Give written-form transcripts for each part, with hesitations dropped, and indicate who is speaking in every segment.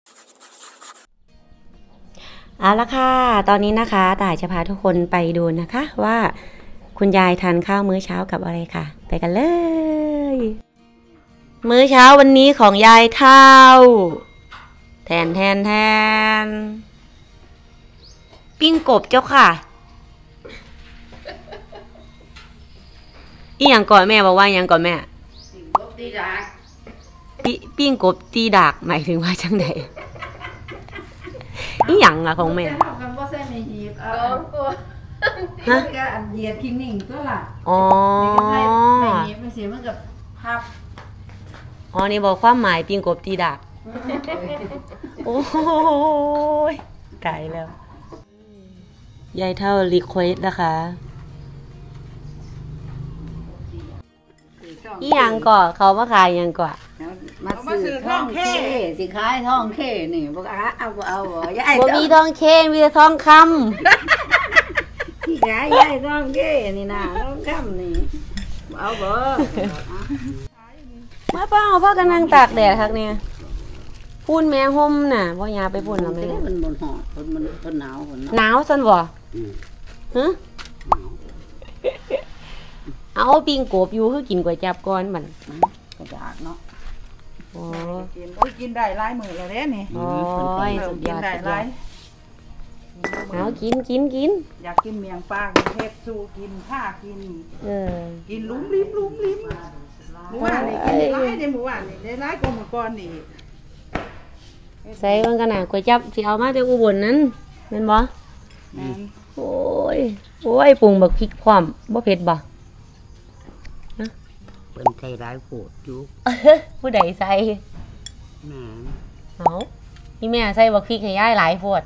Speaker 1: เอาละค่ะตอนนี้นะคะต่ายจะพาทุกคนไปดูนะคะว่าคุณยายทานข้าวมื้อเช้ากับอะไรค่ะไปกันเลยมื้อเช้าวันนี้ของยายเท่าแทนปิ้งกบเจ้าค่ะอีหยังก่อนแม่บอกว่ายังก่อนแม่ปิ้งกบตีดากปิ้งกบตีดากหมายถึงว่าจังใดอีหยังอะของแม่ฮะ
Speaker 2: อันเดียดทิ้งนิ่งก็ล่ะ
Speaker 1: อ๋อ
Speaker 2: ไม่เย็บไม่เสียมันกับพับ
Speaker 1: อ๋อนี่บอกความหมายปิ้งกบตีดากโอ้ยตายแล้วยายเท่ารีเควสนะคะอีหยังก่อเขามาขายยังก่อ
Speaker 2: มาซื้อท่องเข้สิขายท่องเข้นี่บอกเอายาย
Speaker 1: บ่มีทองเคมีแต่ทองค
Speaker 2: ำที่ขายยายท่องเข้นี่นะท่องคำนี่เอาบ่
Speaker 1: มาเปล่าพ่อกันนั่งตากแดดครับเนี่ยพูนแม่ห่มน่ะบ่ยาไปพูนเอาไหม
Speaker 2: มันบนหอดมันหนาว
Speaker 1: หนาวซั่นบ่ฮะเอาปิ้งกบอยู่คือกินก๋วยจั๊บก่อนมัน
Speaker 2: ก็อยากเนาะ
Speaker 1: โอ้
Speaker 2: กินได้หลายมื้อแล้วเด้นี่
Speaker 1: โอ้ยสุดยอดเอากิน
Speaker 2: อยากกินเมียงปลาเฮ็ดสู้กินข้ากินกินลุ้มลิ้มหมู่บ้านนี่กินได้หลายในหมู่บ้านนี่ได้หลายกว่าเมื่อก่อนนี่
Speaker 1: ใส่มันกันน่ะก๋วยจั๊บสิเอามาจากอุบลนั้นแม่นบ่โอ้ยปรุงบักพริกพร้อมบ่เผ็ดบ่
Speaker 2: เปิ้นใส่หลายโพดอยู่
Speaker 1: ผู้ใดใส่
Speaker 2: แม่
Speaker 1: เอาพี่แม่ใส่บักพริกให้ยายหลายโพด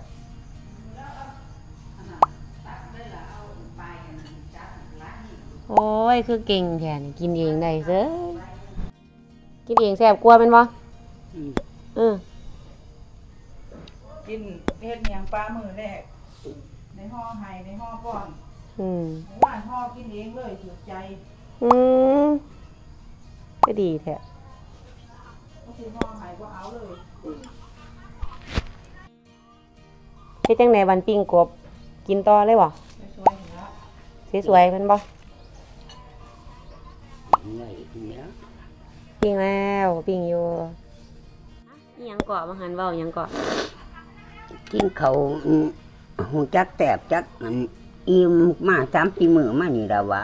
Speaker 1: โอ้ยคือเก่งแท้นี่กินเองได้เด้อกินเองแซ่บกว่าแม่นบ่
Speaker 2: กินเฮ็ดเมียงปลามื้อแรกในห่อไห้ในห่อป้อนว่านห่อกินเองเลยถูกใจ
Speaker 1: ก็ดีแท้
Speaker 2: ก็คือห่อไห้ก็เอาเลย
Speaker 1: เฮ็ดจังได๋วันปิ้งกบกินต่อเลยบ่สวยๆเพิ่นบ่ปิ้งแล้วปิ้งอยู่อีหยังเกาะบ่หันเว้าหยังเกาะ
Speaker 2: กินเขาหูจักแตบจักอิ่มมา3-4 มื้อมานี่ล่ะวะ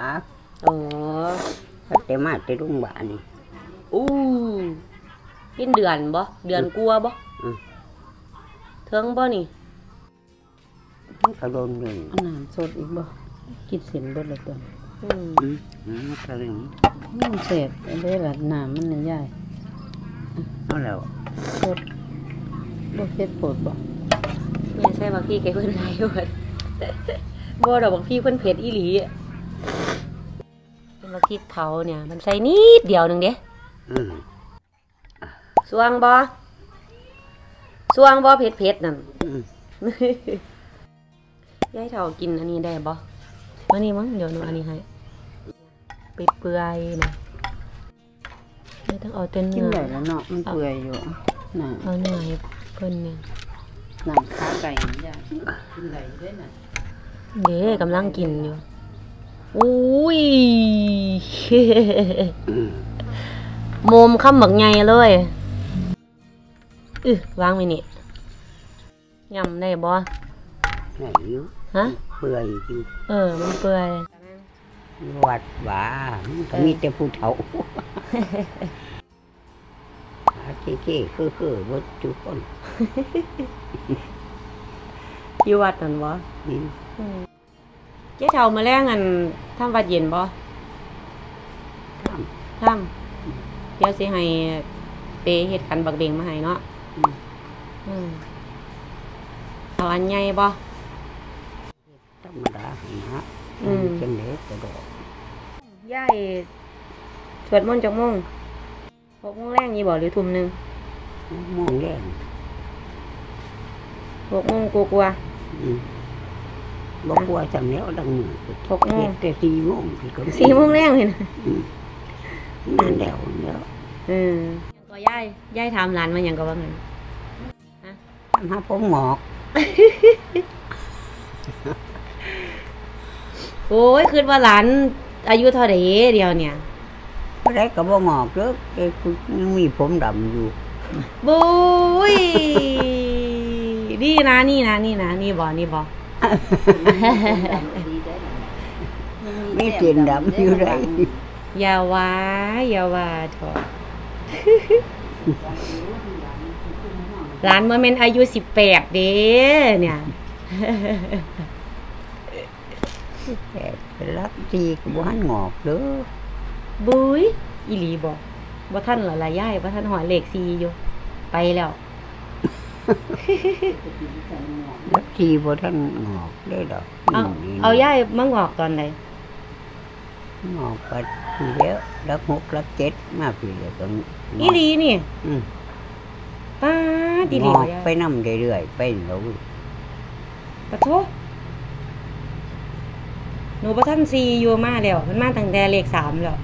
Speaker 2: แต่มาแต่โรงพยาบาลนี่
Speaker 1: กินเดือนบ่เดือนกลัวบ่เทิงบ่นี่
Speaker 2: กระโดนเลยน้ำสดอีกบ่กินเส้นเบิดแล้วตัวกระเรื่องมันเสพได้ละน้ำมันใหญ่เอาแล้วสดบ่เผ็ดโปดบ่
Speaker 1: แม่ใช่บักพี่แกเพิ่นหลายเบิดบ่ดอกบักพี่เพิ่นเผ็ดอีหลีเป็นบักพริกเผาเนี่ยมันใส่นิดเดียวนึงเด้สวงบ่เผ็ดนั่นยายเฒ่ากินอันนี้ได้บ่มานี่มั้งเดี๋ยวหนูอันนี้ให้เปื่อยๆนะไม่ต้องเอาแต่เนื้อ
Speaker 2: กินได้แล้วเนาะมันเปื่อยอยู่น่ะ
Speaker 1: เอาเนื้อให้เพิ่นเนี่ย
Speaker 2: น้ำขาไก่ย่างกินได้ด้วยน่ะ
Speaker 1: เด้กำลังกินอยู่อุ้ยโมมคำบักใหญ่เลยวางไว้นี่ยำได้บ่
Speaker 2: ไหนอยู่
Speaker 1: ฮะ
Speaker 2: เปื่อยอยู่
Speaker 1: มันเปื่อย
Speaker 2: วัดว่ามีแต่ผู้เฒ่าเก๋ๆคือวัดจุคน
Speaker 1: อยู่วัดนั่นบ่เจ๊เฒ่ามาแรงอันทำวัดเย็นบ่ทำเดี๋ยวสิให้เปเฮ็ดกันบักเบงมาให้เนาะเอาอันใหญ่บ่
Speaker 2: ธรรมดาฮะจังได๋ก็ดอก
Speaker 1: ยายสวดมนต์จักโมง6 โมงแรงนี่บ่หรือทุ่มนึง
Speaker 2: โมงแรง
Speaker 1: 6 โมงกว่า
Speaker 2: บ่กลัวจังแล้วดังมือ
Speaker 1: 6 โมง
Speaker 2: แต่4 โมง
Speaker 1: 4 โมงแรงนี่นะ
Speaker 2: นั่นแล้ว
Speaker 1: ก็ยายถามหลานมาหยังก็ว่างั้นฮะ
Speaker 2: หาผมหงอก
Speaker 1: โอ้ยคือว่าหลานอายุเท่าไหร่เดียวเนี่ย
Speaker 2: บ่ได้ก็บ่งอกเด้อแต่คุณยังมีผมดำอยู่
Speaker 1: บุ้ยนี่นะนี่บ่นี่บ่
Speaker 2: มีเตียนดำอยู่ได้
Speaker 1: อย่าว่าเถอะหลานเมื่อเมนอายุ18เด้เนี่ย
Speaker 2: แต่รักจีก็บ่หันงอกเด้อ
Speaker 1: บุ้ยอีหลีบ่ท่านเหรอละย่ายบ่ท่านหอยเลข4อยู่ไปแล้ว
Speaker 2: รักจีบ่ทันงอกเด้อดอก
Speaker 1: เอาย่ายมางอกตอนไหน
Speaker 2: งอกไปทีเดียวรัก6รัก7มาพี่เดียวก็
Speaker 1: อีหลีนี่ป้าดี
Speaker 2: ง
Speaker 1: ดี
Speaker 2: อกไปนำเรื่อยๆไปแล้ว
Speaker 1: ปะโถหนูบ่ท่าน4อยู่มาแล้วมันมาตั้งแต่เลข3แล้ว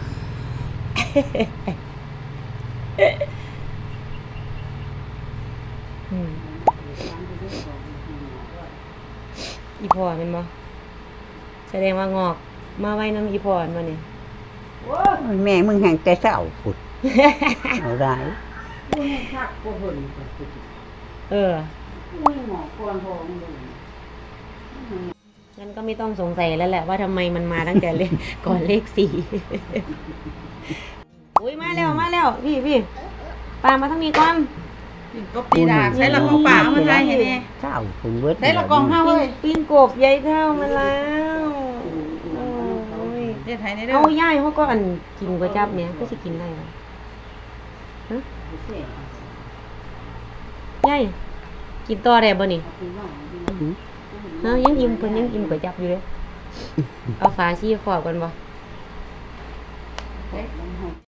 Speaker 1: อีพอเป็นบ่แสดงว่างอกมาไว้น้ำอีพอมาเนี่ย
Speaker 2: แม่มึงแห่งแต่เช้าพุดเอาได้
Speaker 1: งั้นก็ไม่ต้องสงสัยแล้วแหละว่าทำไมมันมาตั้งแต่เลข ก่อนเลข4 อุ้ยมาแล้วพี่ปามาทั้งนี้ก่อน
Speaker 3: ก็ปีดาใช้ละกองป่าเอามาไทยให้แน่
Speaker 2: เช้าคุณเบิด
Speaker 3: ใช้ละกองห้าเว้ย
Speaker 1: ปิ้งกบยายเท่ามาแล้วโอ้ย
Speaker 3: เดี๋ยวไทยในเด้อ
Speaker 1: เอาย่ายเขาก็อันกินก๋วยจั๊บเนี่ยก็จะกินได้เหรอฮะย่ายกินต่อได้บ่นี่ฮะยังอิ่มเพิ่นยังกินก๋วยจั๊บอยู่เลยเอาฝาชี้ขอบกันบ่